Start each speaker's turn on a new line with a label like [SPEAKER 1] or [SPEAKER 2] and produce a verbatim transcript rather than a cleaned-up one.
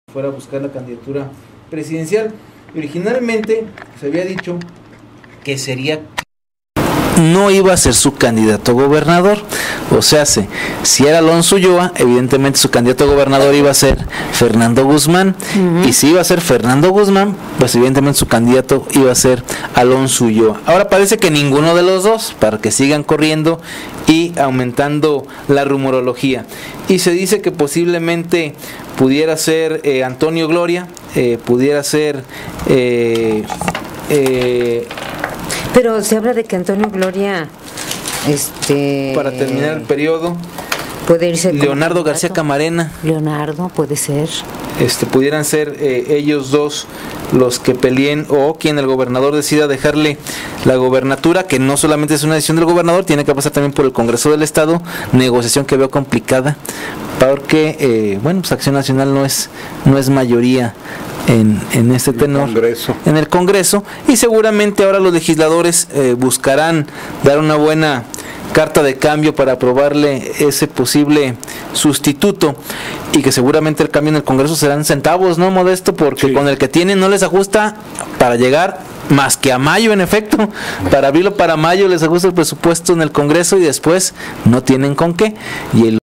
[SPEAKER 1] fuera a buscar la candidatura presidencial. Originalmente se había dicho que sería no iba a ser su candidato a gobernador, o sea, si era Alonso Ulloa, evidentemente su candidato a gobernador iba a ser Fernando Guzmán, uh-huh. y si iba a ser Fernando Guzmán, pues evidentemente su candidato iba a ser Alonso Ulloa. Ahora parece que ninguno de los dos, para que sigan corriendo y aumentando la rumorología, y se dice que posiblemente pudiera ser eh, Antonio Gloria, eh, pudiera ser eh, eh,
[SPEAKER 2] pero se habla de que Antonio Gloria, este,
[SPEAKER 1] para terminar el periodo,
[SPEAKER 2] puede irse
[SPEAKER 1] Leonardo García Camarena.
[SPEAKER 2] Leonardo puede ser.
[SPEAKER 1] Este, pudieran ser eh, ellos dos los que peleen, o quien el gobernador decida dejarle la gobernatura, que no solamente es una decisión del gobernador, tiene que pasar también por el Congreso del Estado, negociación que veo complicada, porque eh, bueno, pues Acción Nacional no es no es mayoría en, en este tenor,
[SPEAKER 3] Congreso.
[SPEAKER 1] en el Congreso, y seguramente ahora los legisladores eh, buscarán dar una buena carta de cambio para aprobarle ese posible sustituto, y que seguramente el cambio en el Congreso serán centavos, ¿no, Modesto? Porque sí, con el que tienen no les ajusta para llegar más que a mayo, en efecto, para abril o para mayo les ajusta el presupuesto en el Congreso y después no tienen con qué, y el